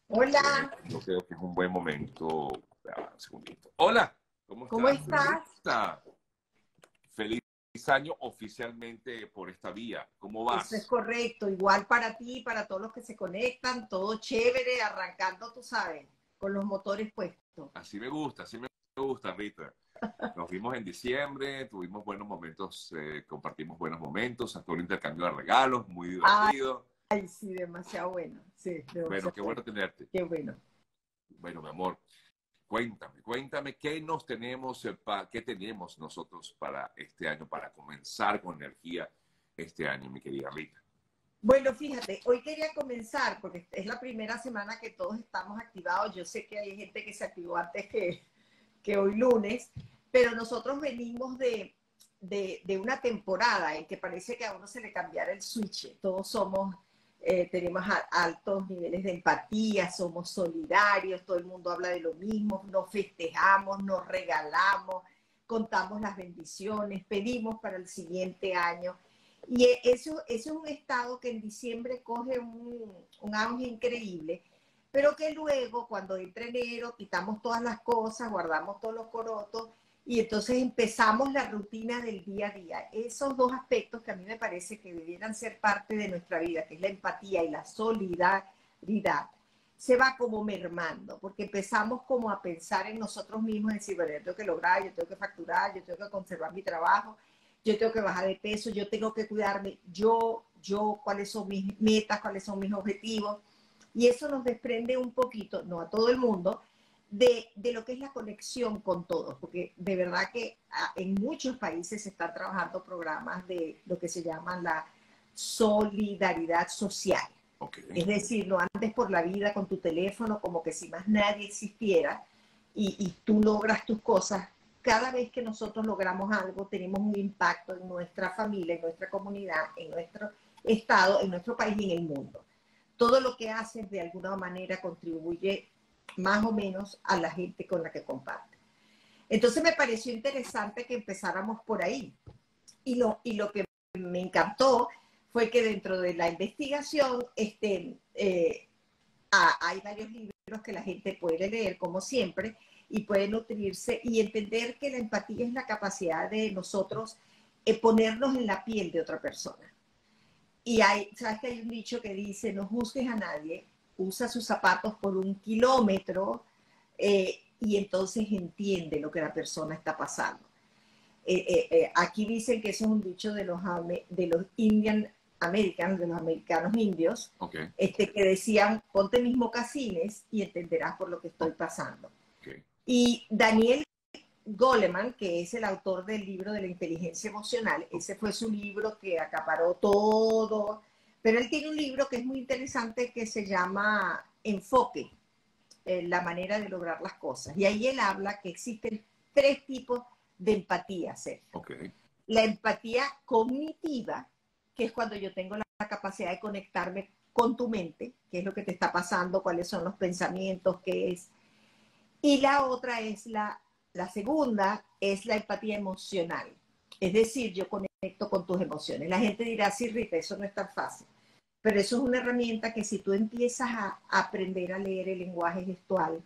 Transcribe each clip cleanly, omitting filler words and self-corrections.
Hola, Yo creo que es un buen momento. Un segundito. Hola, ¿cómo ¿cómo estás, estás? Rita? Feliz año oficialmente por esta vía. ¿Cómo Eso es vas? correcto, igual para ti, para todos los que se conectan, todo chévere, arrancando, tú sabes, con los motores puestos. Así me gusta, Rita. Nos vimos en diciembre, tuvimos buenos momentos, compartimos buenos momentos, hasta un intercambio de regalos, muy divertido. Ay, sí, demasiado bueno, sí, Bueno, demasiado qué bueno, bueno tenerte. qué bueno. Bueno, mi amor, cuéntame, ¿qué nos tenemos, qué tenemos nosotros para este año, para comenzar con energía este año, mi querida Rita? Bueno, fíjate, hoy quería comenzar, porque es la primera semana que todos estamos activados. Yo sé que hay gente que se activó antes que hoy lunes, pero nosotros venimos de una temporada en que parece que a uno se le cambiara el switch. Todos somos, tenemos altos niveles de empatía, somos solidarios, todo el mundo habla de lo mismo, nos festejamos, nos regalamos, contamos las bendiciones, pedimos para el siguiente año. Y eso es un estado que en diciembre coge un auge increíble, pero que luego, cuando entra enero, quitamos todas las cosas, guardamos todos los corotos y entonces empezamos la rutina del día a día. Esos dos aspectos que a mí me parece que debieran ser parte de nuestra vida, que es la empatía y la solidaridad, se va como mermando, porque empezamos como a pensar en nosotros mismos, en decir, bueno, yo tengo que lograr, yo tengo que facturar, yo tengo que conservar mi trabajo, yo tengo que bajar de peso, yo tengo que cuidarme, cuáles son mis metas, cuáles son mis objetivos. Y eso nos desprende un poquito, no a todo el mundo, de lo que es la conexión con todos, porque de verdad que en muchos países se están trabajando programas de lo que se llama la solidaridad social. Ok. Es decir, no andes por la vida con tu teléfono como que si más nadie existiera y tú logras tus cosas. Cada vez que nosotros logramos algo, tenemos un impacto en nuestra familia, en nuestra comunidad, en nuestro estado, en nuestro país y en el mundo. Todo lo que haces de alguna manera contribuye más o menos a la gente con la que comparte. Entonces me pareció interesante que empezáramos por ahí. Y lo que me encantó fue que dentro de la investigación hay varios libros que la gente puede leer, como siempre, y puede nutrirse y entender que la empatía es la capacidad de nosotros ponernos en la piel de otra persona. Y sabes que hay un dicho que dice, no juzgues a nadie, usa sus zapatos por 1 kilómetro y entonces entiende lo que la persona está pasando. Aquí dicen que eso es un dicho de los Indian Americans, de los americanos indios, Ok, que decían, ponte mis mocasines y entenderás por lo que estoy pasando. ok. Y Daniel Goleman, que es el autor del libro de la inteligencia emocional, ese fue su libro que acaparó todo, pero él tiene un libro que es muy interesante que se llama Enfoque, la manera de lograr las cosas. Y ahí él habla que existen 3 tipos de empatía, Sergio. Ok. La empatía cognitiva, que es cuando yo tengo la capacidad de conectarme con tu mente, qué es lo que te está pasando, cuáles son los pensamientos, qué es. Y la otra es la segunda, es la empatía emocional. Es decir, yo conecto con tus emociones. La gente dirá, sí, Rita, eso no es tan fácil. Pero eso es una herramienta que si tú empiezas a aprender a leer el lenguaje gestual,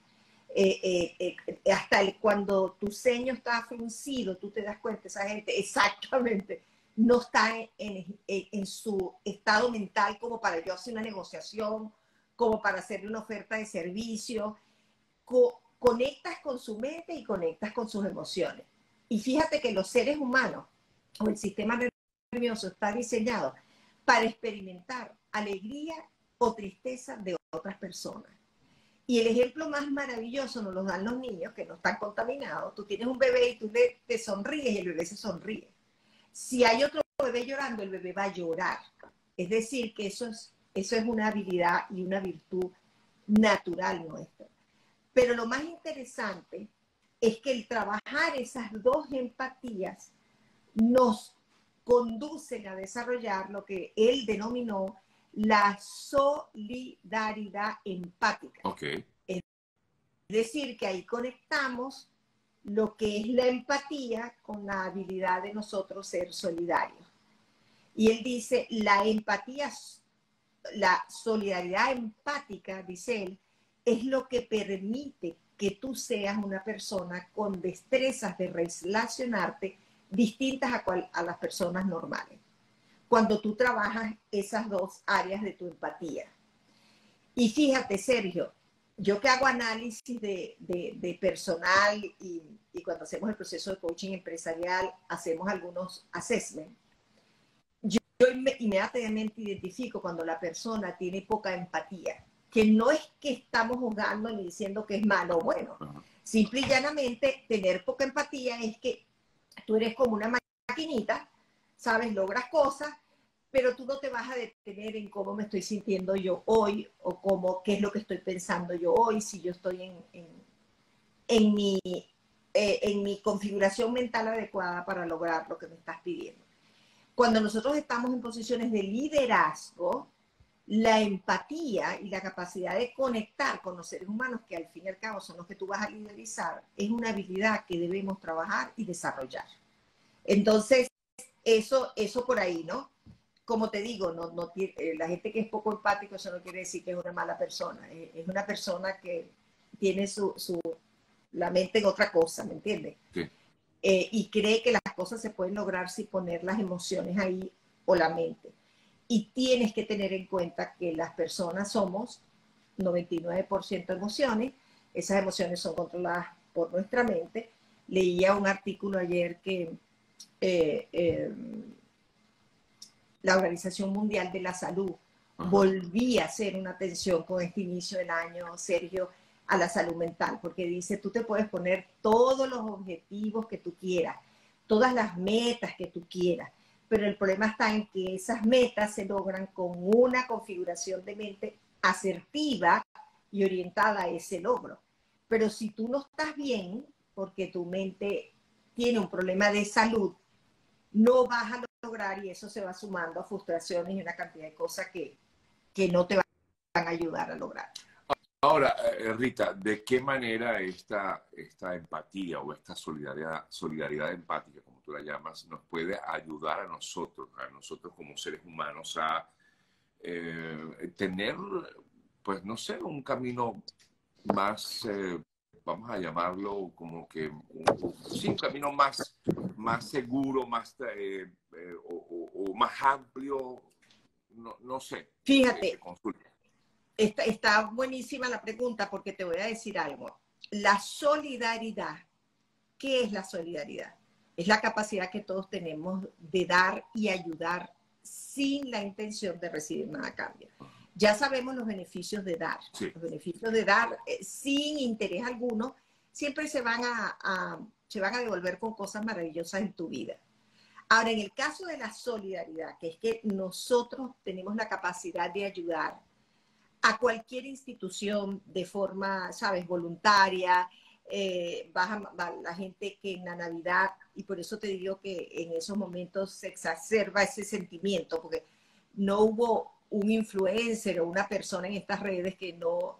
cuando tu ceño está fruncido, tú te das cuenta, esa gente exactamente no está en su estado mental como para yo hacer una negociación, como para hacerle una oferta de servicio. Conectas con su mente y conectas con sus emociones. Y fíjate que los seres humanos o el sistema nervioso está diseñado para experimentar alegría o tristeza de otras personas. Y el ejemplo más maravilloso nos lo dan los niños que no están contaminados. Tú tienes un bebé y tú te sonríes y el bebé se sonríe. Si hay otro bebé llorando, el bebé va a llorar. Es decir, que eso es una habilidad y una virtud natural nuestra. Pero lo más interesante es que el trabajar esas dos empatías nos conducen a desarrollar lo que él denominó la solidaridad empática. Ok. Es decir, que ahí conectamos lo que es la empatía con la habilidad de nosotros ser solidarios. Y él dice, la empatía, la solidaridad empática, dice él, es lo que permite que tú seas una persona con destrezas de relacionarte distintas a las personas normales. Cuando tú trabajas esas dos áreas de tu empatía. Y fíjate, Sergio, yo que hago análisis de personal y cuando hacemos el proceso de coaching empresarial, hacemos algunos assessments. Yo inmediatamente identifico cuando la persona tiene poca empatía, que no es que estamos juzgando ni diciendo que es malo o bueno. Simple y llanamente, tener poca empatía es que tú eres como una maquinita, ¿sabes? Logras cosas, pero tú no te vas a detener en cómo me estoy sintiendo yo hoy o qué es lo que estoy pensando yo hoy, si yo estoy en mi configuración mental adecuada para lograr lo que me estás pidiendo. Cuando nosotros estamos en posiciones de liderazgo, la empatía y la capacidad de conectar con los seres humanos, que al fin y al cabo son los que tú vas a liderizar, es una habilidad que debemos trabajar y desarrollar. Entonces, eso por ahí, ¿no? Como te digo, la gente que es poco empático, eso no quiere decir que es una mala persona. Es una persona que tiene la mente en otra cosa, ¿me entiendes? Sí. Y cree que las cosas se pueden lograr sin poner las emociones ahí o la mente. Y tienes que tener en cuenta que las personas somos 99% emociones. Esas emociones son controladas por nuestra mente. Leía un artículo ayer que la Organización Mundial de la Salud volvía a hacer una atención con este inicio del año, Sergio, a la salud mental, porque dice, tú te puedes poner todos los objetivos que tú quieras, todas las metas que tú quieras, pero el problema está en que esas metas se logran con una configuración de mente asertiva y orientada a ese logro. Pero si tú no estás bien, porque tu mente tiene un problema de salud, no vas a lograr y eso se va sumando a frustraciones y una cantidad de cosas que no te van a ayudar a lograr. Ahora, Rita, ¿de qué manera esta empatía o esta solidaridad empática, como tú la llamas, nos puede ayudar a nosotros como seres humanos a tener, pues no sé, un camino más, vamos a llamarlo como que, sí, un camino más seguro, más o más amplio, no sé. Fíjate, está buenísima la pregunta porque te voy a decir algo. La solidaridad, ¿qué es la solidaridad? Es la capacidad que todos tenemos de dar y ayudar sin la intención de recibir nada a cambio. Ya sabemos los beneficios de dar. Sí. Los beneficios de dar sin interés alguno siempre se van a devolver con cosas maravillosas en tu vida. Ahora, en el caso de la solidaridad, que es que nosotros tenemos la capacidad de ayudar a cualquier institución de forma, ¿sabes?, voluntaria, va la gente que en la Navidad, y por eso te digo que en esos momentos se exacerba ese sentimiento, porque no hubo un influencer o una persona en estas redes que no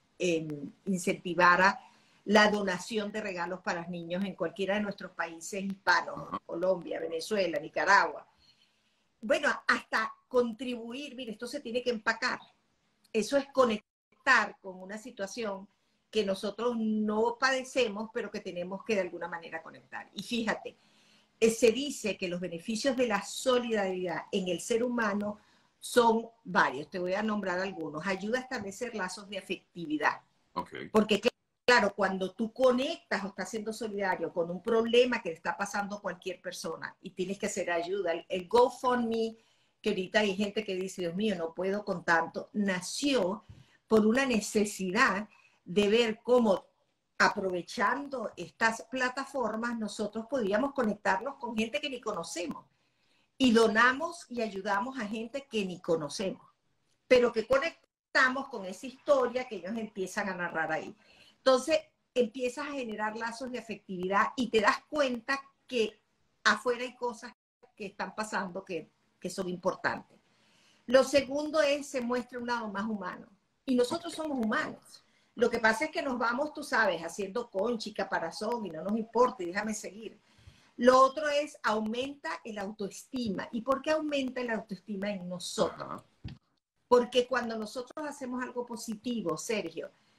incentivara la donación de regalos para los niños en cualquiera de nuestros países hispanos, Colombia, Venezuela, Nicaragua. Bueno, hasta contribuir, mire, esto se tiene que empacar. Eso es conectar con una situación que nosotros no padecemos, pero que tenemos que de alguna manera conectar. Y fíjate, se dice que los beneficios de la solidaridad en el ser humano son varios. Te voy a nombrar algunos. Ayuda a establecer lazos de afectividad. Okay. Porque claro, cuando tú conectas o estás siendo solidario con un problema que le está pasando a cualquier persona y tienes que hacer ayuda, el GoFundMe, que ahorita hay gente que dice, Dios mío, no puedo con tanto, nació por una necesidad de ver cómo, aprovechando estas plataformas, nosotros podíamos conectarnos con gente que ni conocemos. Y donamos y ayudamos a gente que ni conocemos, pero que conectamos con esa historia que ellos empiezan a narrar ahí. Entonces, empiezas a generar lazos de afectividad y te das cuenta que afuera hay cosas que están pasando que son importantes. Lo segundo es, se muestra un lado más humano. Y nosotros somos humanos. Lo que pasa es que nos vamos, tú sabes, haciendo conchi, caparazón y no nos importa y déjame seguir. Lo otro es, aumenta el autoestima. ¿Y por qué aumenta el autoestima en nosotros? Porque cuando nosotros hacemos algo positivo, Sergio,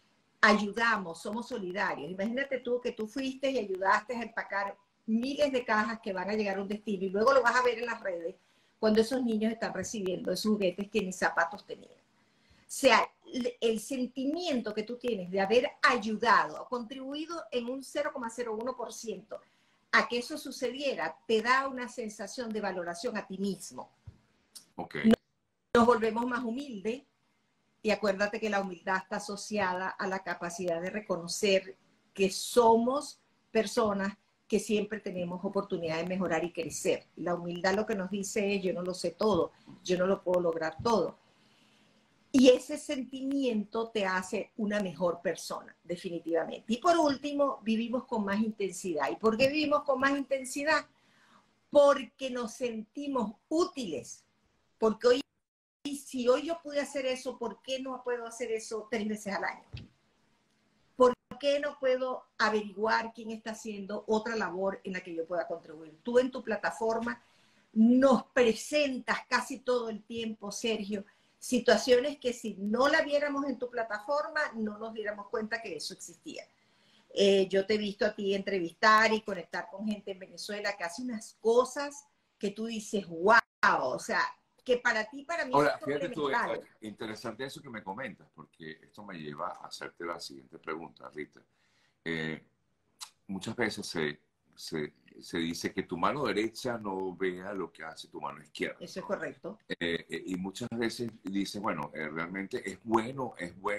ayudamos, somos solidarios. Imagínate tú que tú fuiste y ayudaste a empacar miles de cajas que van a llegar a un destino y luego lo vas a ver en las redes cuando esos niños están recibiendo esos juguetes que ni zapatos tenían. O sea, el sentimiento que tú tienes de haber ayudado, contribuido en un 0,01% a que eso sucediera, te da una sensación de valoración a ti mismo. Okay. Nos volvemos más humildes y acuérdate que la humildad está asociada a la capacidad de reconocer que somos personas que siempre tenemos oportunidad de mejorar y crecer. La humildad lo que nos dice es: yo no lo sé todo, yo no lo puedo lograr todo. Y ese sentimiento te hace una mejor persona, definitivamente. Y por último, vivimos con más intensidad. ¿Y por qué vivimos con más intensidad? Porque nos sentimos útiles. Porque hoy, si hoy yo pude hacer eso, ¿por qué no puedo hacer eso 3 veces al año? ¿Por qué no puedo averiguar quién está haciendo otra labor en la que yo pueda contribuir? Tú en tu plataforma nos presentas casi todo el tiempo, Sergio, situaciones que si no la viéramos en tu plataforma, no nos diéramos cuenta que eso existía. Yo te he visto a ti entrevistar y conectar con gente en Venezuela que hace unas cosas que tú dices, wow, o sea, que para ti, para mí, Ahora, son fíjate tú, elementales. interesante eso que me comentas, porque esto me lleva a hacerte la siguiente pregunta, Rita. Eh, Muchas veces se dice que tu mano derecha no vea lo que hace tu mano izquierda, Eso es ¿no? correcto. Y muchas veces dicen, bueno, realmente es bueno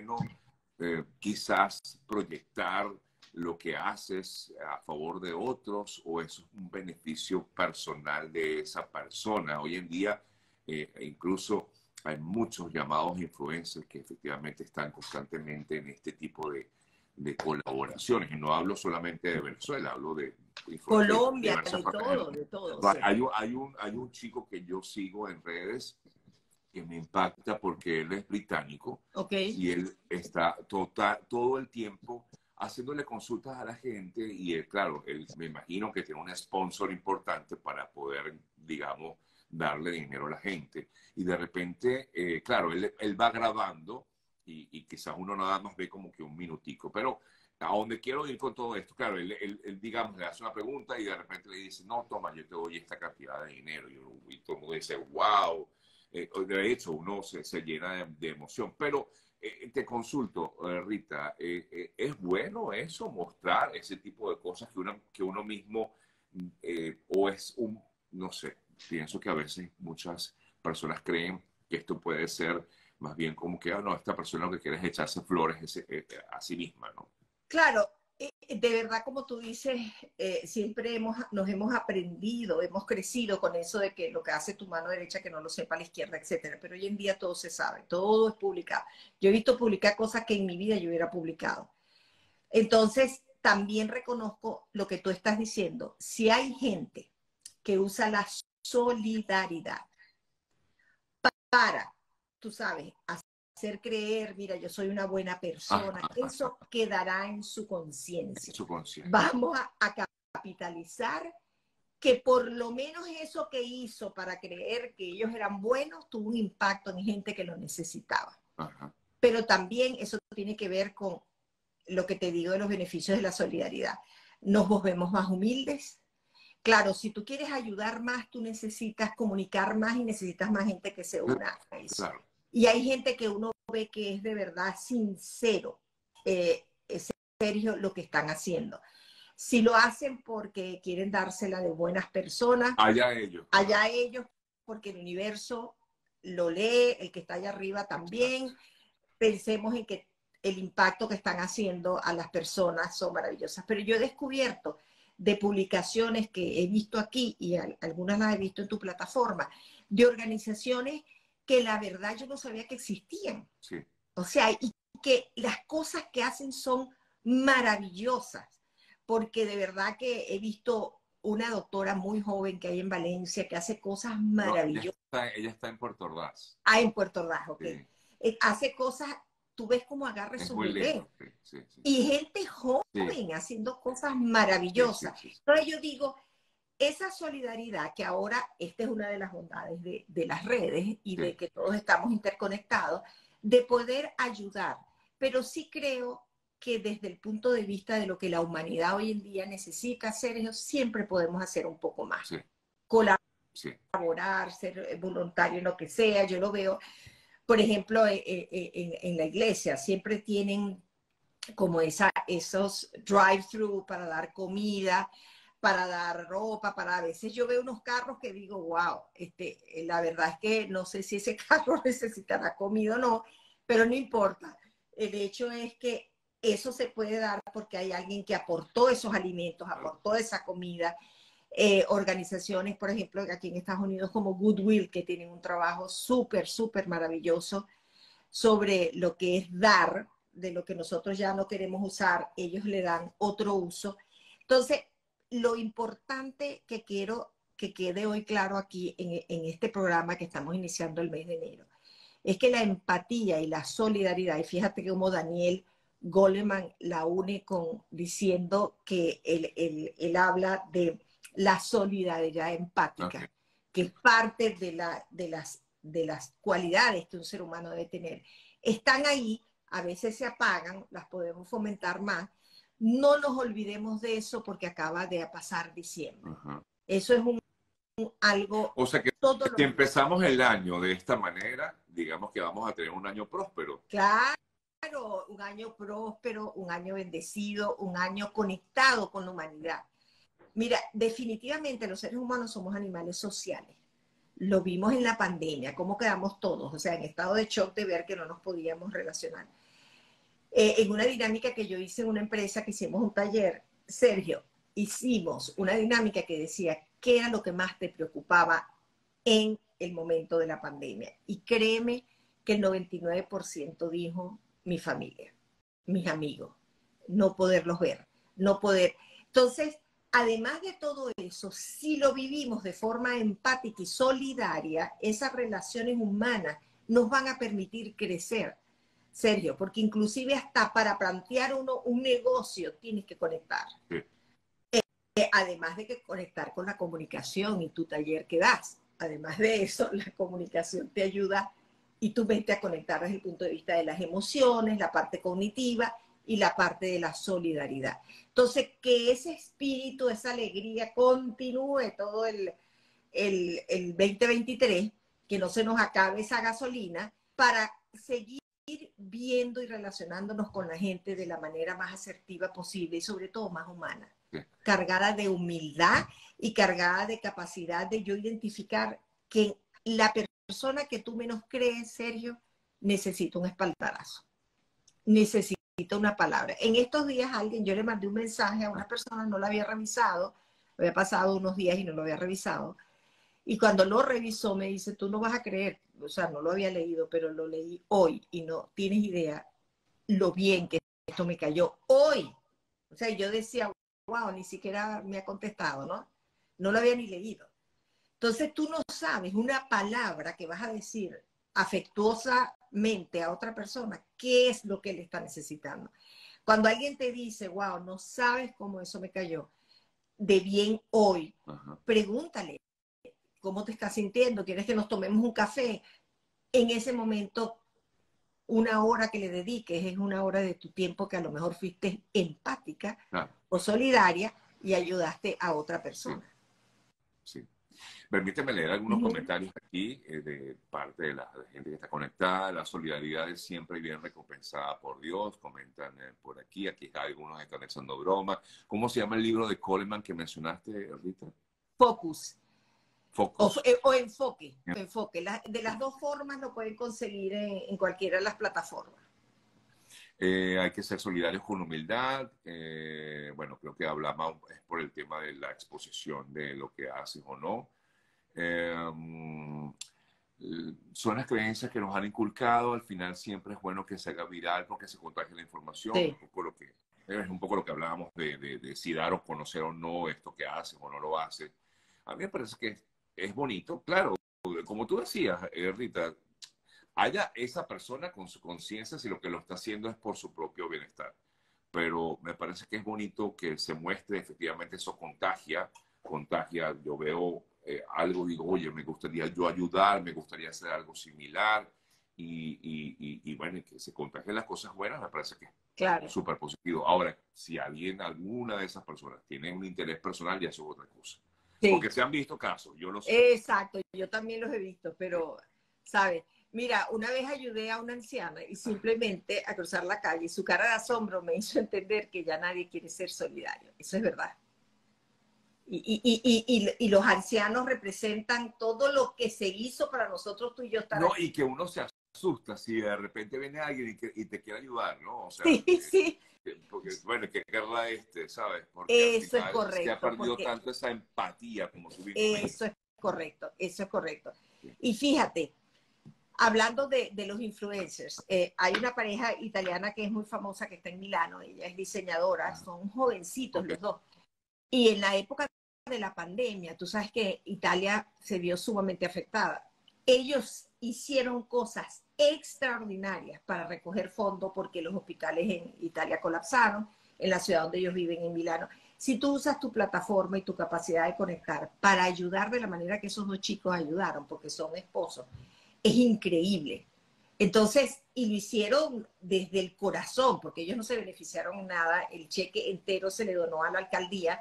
quizás proyectar lo que haces a favor de otros, o eso es un beneficio personal de esa persona. Hoy en día, incluso hay muchos llamados influencers que efectivamente están constantemente en este tipo de colaboraciones. Y no hablo solamente de Venezuela, hablo de influencers de Colombia, diversas de partes del todo, mundo. de todo, sí. Hay un chico que yo sigo en redes que me impacta porque él es británico Ok. y él está todo el tiempo haciéndole consultas a la gente y él, claro, él, me imagino que tiene un sponsor importante para poder, digamos, darle dinero a la gente. Y de repente, claro, él va grabando y quizás uno nada más ve como que un minutico, pero a donde quiero ir con todo esto, claro, él, digamos, le hace una pregunta y de repente le dice, no, toma, yo te doy esta cantidad de dinero. Y todo el mundo dice, wow. De hecho, uno se llena de emoción. Pero te consulto, Rita, ¿es bueno eso, mostrar ese tipo de cosas que uno mismo, o es un, no sé, pienso que a veces muchas personas creen que esto puede ser más bien como que, no, esta persona lo que quiere es echarse flores a sí misma, ¿no? Claro, de verdad, como tú dices, siempre nos hemos aprendido, hemos crecido con eso de que lo que hace tu mano derecha que no lo sepa la izquierda, etcétera. Pero hoy en día todo se sabe, todo es publicado. Yo he visto publicar cosas que en mi vida yo hubiera publicado. Entonces, también reconozco lo que tú estás diciendo. Si hay gente que usa la solidaridad para, tú sabes, hacer creer, mira, yo soy una buena persona, eso quedará en su conciencia. Su conciencia. Vamos a capitalizar que por lo menos eso que hizo para creer que ellos eran buenos tuvo un impacto en gente que lo necesitaba. Ajá. Pero también eso tiene que ver con lo que te digo de los beneficios de la solidaridad. Nos volvemos más humildes. Claro, si tú quieres ayudar más, tú necesitas comunicar más y necesitas más gente que se una a eso. Claro. Y hay gente que uno ve que es de verdad sincero, Sergio, lo que están haciendo. Si lo hacen porque quieren dársela de buenas personas, allá ellos, porque el universo lo lee, el que está allá arriba también. Exacto. Pensemos en que el impacto que están haciendo a las personas son maravillosas. Pero yo he descubierto de publicaciones que he visto aquí, y algunas las he visto en tu plataforma, de organizaciones que la verdad yo no sabía que existían. Sí. O sea, y que las cosas que hacen son maravillosas, porque de verdad que he visto una doctora muy joven que hay en Valencia que hace cosas maravillosas. No, ella está en Puerto Ordaz. Ah, en Puerto Ordaz, ok. Sí. Hace cosas, tú ves cómo agarra su bebé. Sí. Y gente joven haciendo cosas maravillosas. Sí. Entonces yo digo, esa solidaridad, que ahora esta es una de las bondades de las redes y de que todos estamos interconectados, de poder ayudar. Pero sí creo que desde el punto de vista de lo que la humanidad hoy en día necesita hacer, ellos siempre podemos hacer un poco más. Sí, sí. Colaborar, ser voluntario en lo que sea. Yo lo veo, por ejemplo, en la iglesia, siempre tienen como esos drive-thru para dar comida, para dar ropa, para a veces yo veo unos carros que digo, wow, la verdad es que no sé si ese carro necesitará comida o no, pero no importa. El hecho es que eso se puede dar porque hay alguien que aportó esos alimentos, aportó esa comida. Organizaciones, por ejemplo, aquí en Estados Unidos como Goodwill, que tienen un trabajo súper, súper maravilloso sobre lo que es dar, de lo que nosotros ya no queremos usar, ellos le dan otro uso. Entonces, lo importante que quiero que quede hoy claro aquí en este programa que estamos iniciando el mes de enero, es que la empatía y la solidaridad, y fíjate cómo Daniel Goleman la une con diciendo que él habla de la solidaridad empática, Okay. que es parte de las cualidades que un ser humano debe tener. Están ahí, a veces se apagan, las podemos fomentar más. No nos olvidemos de eso porque acaba de pasar diciembre. Eso es algo, O sea que todos si los días. empezamos el año de esta manera, digamos que vamos a tener un año próspero. Claro, un año próspero, un año bendecido, un año conectado con la humanidad. Mira, definitivamente los seres humanos somos animales sociales. Lo vimos en la pandemia, cómo quedamos todos, o sea, en estado de shock de ver que no nos podíamos relacionar. En una dinámica que yo hice en una empresa que hicimos un taller, Sergio, hicimos una dinámica que decía qué era lo que más te preocupaba en el momento de la pandemia. Y créeme que el 99% dijo mi familia, mis amigos, no poderlos ver, no poder. Entonces, además de todo eso, si lo vivimos de forma empática y solidaria, esas relaciones humanas nos van a permitir crecer, Sergio, porque inclusive hasta para plantear uno un negocio tienes que conectar. Sí. Además de que conectar con la comunicación y tu taller que das. Además de eso, la comunicación te ayuda y tu mente a conectar desde el punto de vista de las emociones, la parte cognitiva y la parte de la solidaridad. Entonces, que ese espíritu, esa alegría continúe todo el 2023, que no se nos acabe esa gasolina para seguir viendo y relacionándonos con la gente de la manera más asertiva posible y sobre todo más humana, cargada de humildad y cargada de capacidad de yo identificar que la persona que tú menos crees, Sergio, necesita un espaldarazo, necesita una palabra. En estos días yo le mandé un mensaje a una persona, no lo había revisado, había pasado unos días y no lo había revisado, y cuando lo revisó me dice, tú no vas a creer, o sea, no lo había leído, pero lo leí hoy y no tienes idea lo bien que esto me cayó hoy. O sea, yo decía, wow, ni siquiera me ha contestado, ¿no? No lo había ni leído. Entonces tú no sabes una palabra que vas a decir afectuosamente a otra persona, qué es lo que le está necesitando. Cuando alguien te dice, wow, no sabes cómo eso me cayó de bien hoy, pregúntale, ¿cómo te estás sintiendo? ¿Quieres que nos tomemos un café? En ese momento, una hora que le dediques es una hora de tu tiempo que a lo mejor fuiste empática o solidaria y ayudaste a otra persona. Sí. Permíteme leer algunos comentarios aquí de parte de la gente que está conectada. La solidaridad es siempre bien recompensada por Dios. Comentan por aquí. Aquí algunos están echando broma. ¿Cómo se llama el libro de Coleman que mencionaste, Rita? Focus. Focus. O enfoque. Enfoque. De las dos formas lo pueden conseguir en cualquiera de las plataformas. Hay que ser solidarios con humildad. Bueno, creo que hablamos es por el tema de la exposición de lo que haces o no. Son las creencias que nos han inculcado. Al final siempre es bueno que se haga viral porque se contagie la información. Sí. Es un poco lo que hablábamos de si dar o conocer o no esto que haces o no lo haces. A mí me parece que es bonito. Claro, como tú decías, Rita, haya esa persona con su conciencia si lo que lo está haciendo es por su propio bienestar. Pero me parece que es bonito que se muestre efectivamente eso contagia. Yo veo algo, digo, oye, me gustaría yo ayudar, me gustaría hacer algo similar y bueno, que se contagien las cosas buenas, me parece que Claro. súper positivo. Ahora, si alguna de esas personas tiene un interés personal, ya eso es otra cosa. Sí. Porque se han visto casos, yo lo sé. Exacto, yo también los he visto, pero, ¿sabes? Mira, una vez ayudé a una anciana y simplemente a cruzar la calle, y su cara de asombro me hizo entender que ya nadie quiere ser solidario. Eso es verdad. Y los ancianos representan todo lo que se hizo para nosotros, tú y yo estar No, aquí. y que uno se asusta si de repente viene alguien y te quiere ayudar, ¿no? O sea, Sí, sí, porque, bueno, que querrá ¿sabes? Porque al eso es final se ha correcto, perdido porque tanto esa empatía, como tú bien eso comentas. es correcto, eso es correcto. Sí. Y fíjate, hablando de los influencers, hay una pareja italiana que es muy famosa, que está en Milano, ella es diseñadora, son jovencitos Ok. los dos. Y en la época de la pandemia, tú sabes que Italia se vio sumamente afectada. Ellos hicieron cosas extraordinarias para recoger fondos porque los hospitales en Italia colapsaron, en la ciudad donde ellos viven, en Milano. Si tú usas tu plataforma y tu capacidad de conectar para ayudar de la manera que esos dos chicos ayudaron, porque son esposos, es increíble. Entonces, y lo hicieron desde el corazón, porque ellos no se beneficiaron en nada, el cheque entero se le donó a la alcaldía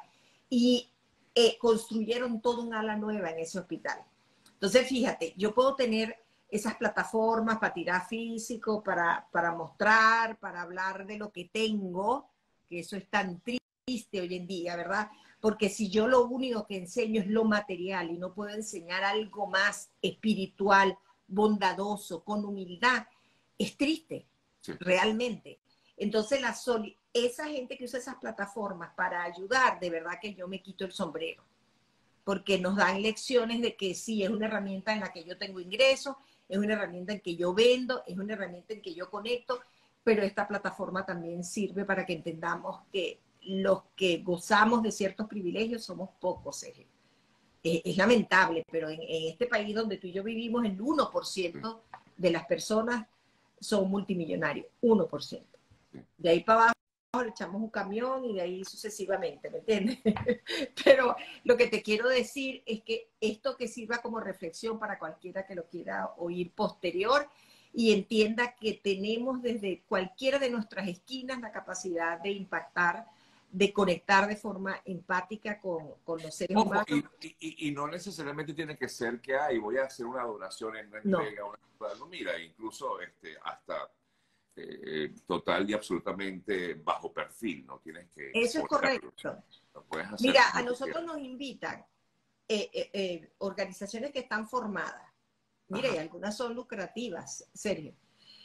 y construyeron todo un ala nueva en ese hospital. Entonces, fíjate, yo puedo tener esas plataformas para tirar físico, para mostrar, para hablar de lo que tengo, que eso es tan triste hoy en día, ¿verdad? Porque si yo lo único que enseño es lo material y no puedo enseñar algo más espiritual, bondadoso, con humildad, es triste, Sí. realmente. Entonces, esa gente que usa esas plataformas para ayudar, de verdad que yo me quito el sombrero, porque nos dan lecciones de que sí, es una herramienta en la que yo tengo ingresos, es una herramienta en que yo vendo, es una herramienta en que yo conecto, pero esta plataforma también sirve para que entendamos que los que gozamos de ciertos privilegios somos pocos, Sergio. Es lamentable, pero en este país donde tú y yo vivimos, el 1% de las personas son multimillonarios, 1%. De ahí para abajo le echamos un camión y de ahí sucesivamente, ¿me entiendes? Pero lo que te quiero decir es que esto que sirva como reflexión para cualquiera que lo quiera oír posterior y entienda que tenemos desde cualquiera de nuestras esquinas la capacidad de impactar, de conectar de forma empática con los seres Ojo, humanos. y no necesariamente tiene que ser que voy a hacer una donación en una No, entrega, no, mira, incluso hasta total y absolutamente bajo perfil, no tienes que eso es exponerlo, correcto. lo puedes hacer Mira, a como tú nosotros quieras. nos invitan organizaciones que están formadas. Mira, y Ajá. algunas son lucrativas, serio,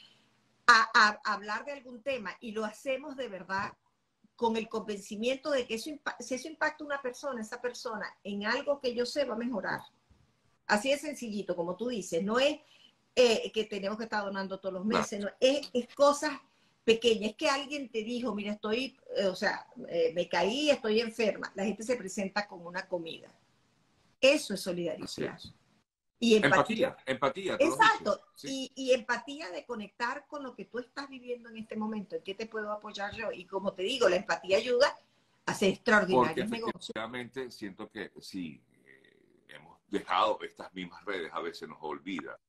a hablar de algún tema y lo hacemos de verdad con el convencimiento de que si eso impacta a una persona, esa persona en algo que yo sé va a mejorar. Así de sencillito, como tú dices, no es que tenemos que estar donando todos los Claro, meses, no, es cosas pequeñas, es que alguien te dijo, mira, o sea, me caí, estoy enferma, la gente se presenta con una comida. Eso es así solidaridad. es. Y empatía. Empatía, empatía, tú lo has dicho. Exacto. Sí. Y empatía de conectar con lo que tú estás viviendo en este momento, en qué te puedo apoyar yo. Y como te digo, la empatía ayuda a hacer Porque extraordinarios negocios. efectivamente siento que sí, hemos dejado estas mismas redes, a veces nos olvida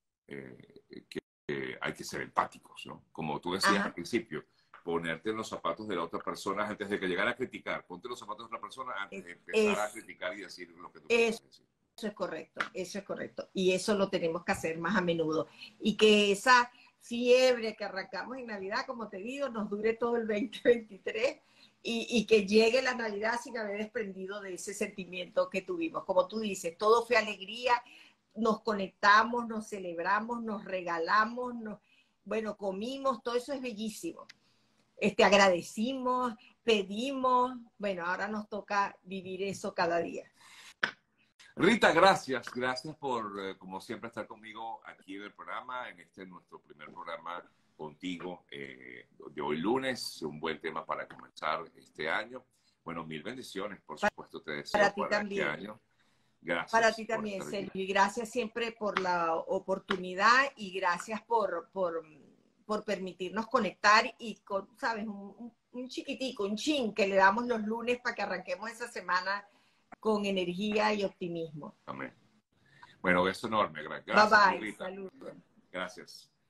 que hay que ser empáticos, ¿no? Como tú decías al Ajá. principio, ponerte en los zapatos de la otra persona antes de que llegara a criticar. Ponte en los zapatos de otra persona antes de empezar a Es, criticar y decir lo que tú es, quieras decir. eso es correcto, eso es correcto. Y eso lo tenemos que hacer más a menudo. Y que esa fiebre que arrancamos en Navidad, como te digo, nos dure todo el 2023 y que llegue la Navidad sin haber desprendido de ese sentimiento que tuvimos. Como tú dices, todo fue alegría, nos conectamos, nos celebramos, nos regalamos, bueno, comimos, todo eso es bellísimo. Agradecimos, pedimos, bueno, ahora nos toca vivir eso cada día. Rita, gracias. Gracias por, como siempre, estar conmigo aquí en el programa, en nuestro primer programa contigo de hoy lunes. Un buen tema para comenzar este año. Bueno, mil bendiciones, por supuesto, te Para deseo ti para este también. año. Para Gracias ti por también, estar aquí. Sergio. Y gracias siempre por la oportunidad y gracias por permitirnos conectar y con, ¿sabes? Un chiquitico, un chin que le damos los lunes para que arranquemos esa semana con energía y optimismo. Amén. Bueno, beso enorme. Bye Gracias, mi bye. Rita. Saludos. Gracias.